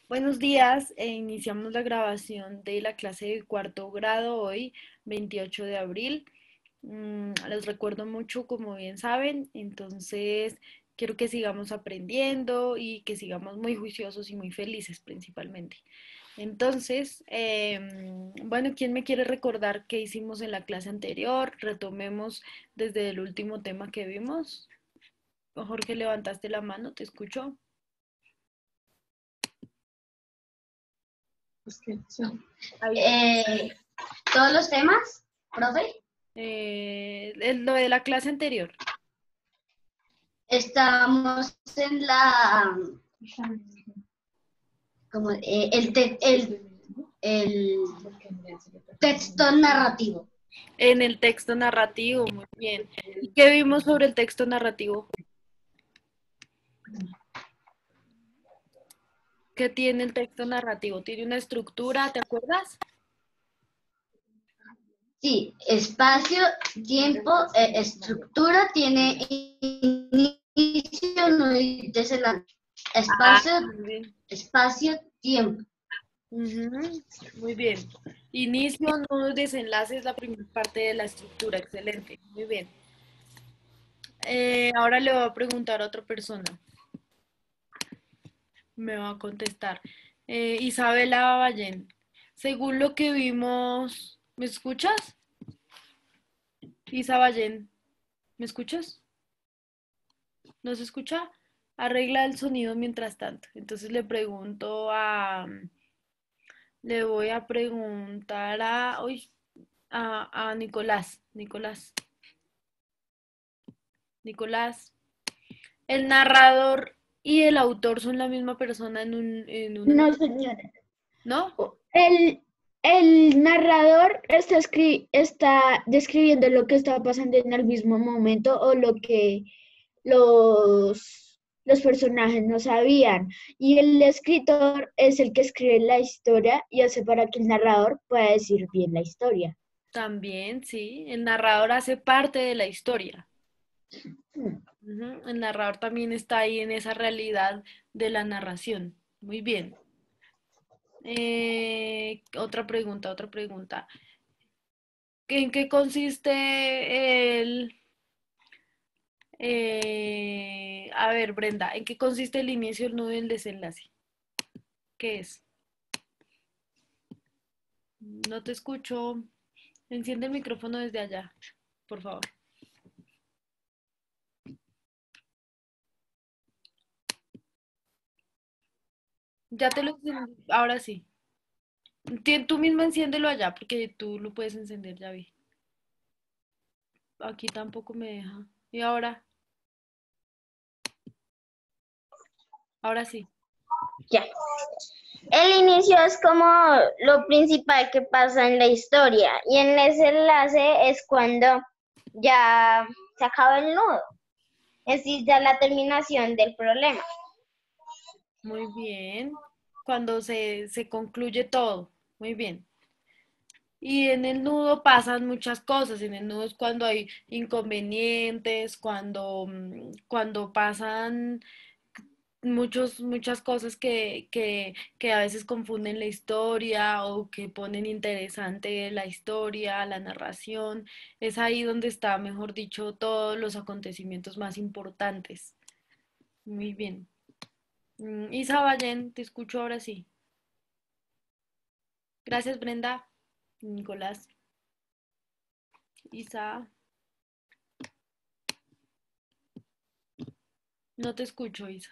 Buenos días, iniciamos la grabación de la clase de cuarto grado hoy, 28 de abril. Les recuerdo mucho, como bien saben, entonces quiero que sigamos aprendiendo y que sigamos muy juiciosos y muy felices principalmente. Entonces, bueno, ¿quién me quiere recordar qué hicimos en la clase anterior? Retomemos desde el último tema que vimos. Jorge, levantaste la mano, te escucho. Ahí te Eh, Todos los temas, profe. Lo de la clase anterior. Estamos en como, el texto narrativo. En el texto narrativo, muy bien. ¿Y qué vimos sobre el texto narrativo? ¿Qué tiene el texto narrativo? ¿Tiene una estructura, te acuerdas? Sí, espacio, tiempo, estructura, tiene inicio, no y desenlace. Ah, Espacio, muy bien. espacio, tiempo. Ujú, muy bien. Inicio, nudo, desenlace es la primera parte de la estructura. Excelente. Muy bien. Ahora le voy a preguntar a otra persona. Me va a contestar. Isabela Ballén. Según lo que vimos, ¿me escuchas? Isa Ballén, ¿me escuchas? ¿No se escucha? Arregla el sonido mientras tanto. Entonces le voy a preguntar a Nicolás. Nicolás. El narrador y el autor son la misma persona en un No, libro, señora. ¿no? El, el narrador está describiendo lo que está pasando en el mismo momento o lo que los personajes no sabían. Y el escritor es el que escribe la historia y hace para que el narrador pueda decir bien la historia. También, sí. El narrador hace parte de la historia. Mm. Ujú, el narrador también está ahí en esa realidad de la narración. Muy bien. Otra pregunta, otra pregunta. ¿En qué consiste a ver, Brenda, ¿en qué consiste el inicio, el nudo y el desenlace? ¿Qué es? No te escucho. Enciende el micrófono desde allá, por favor. Ya te lo encendí, ahora sí. Tú mismo enciéndelo allá, porque tú lo puedes encender, ya vi. Aquí tampoco me deja. ¿Y ahora? Ahora sí. Ya. El inicio es como lo principal que pasa en la historia y en ese enlace es cuando ya se acaba el nudo, es decir, ya la terminación del problema. Muy bien. Cuando se concluye todo. Muy bien. Y en el nudo pasan muchas cosas. En el nudo es cuando hay inconvenientes, cuando pasan muchas cosas que a veces confunden la historia o que ponen interesante la historia, la narración. Es ahí donde está, mejor dicho, todos los acontecimientos más importantes. Muy bien. Isa Ballén, te escucho ahora sí. Gracias, Brenda. Nicolás. Isa, no te escucho, Isa.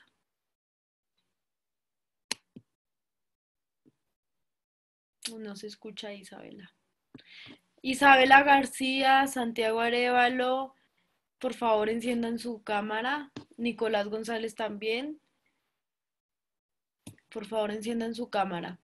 No se escucha Isabela. Isabela García, Santiago Arevalo, por favor enciendan su cámara. Nicolás González también. Por favor enciendan su cámara.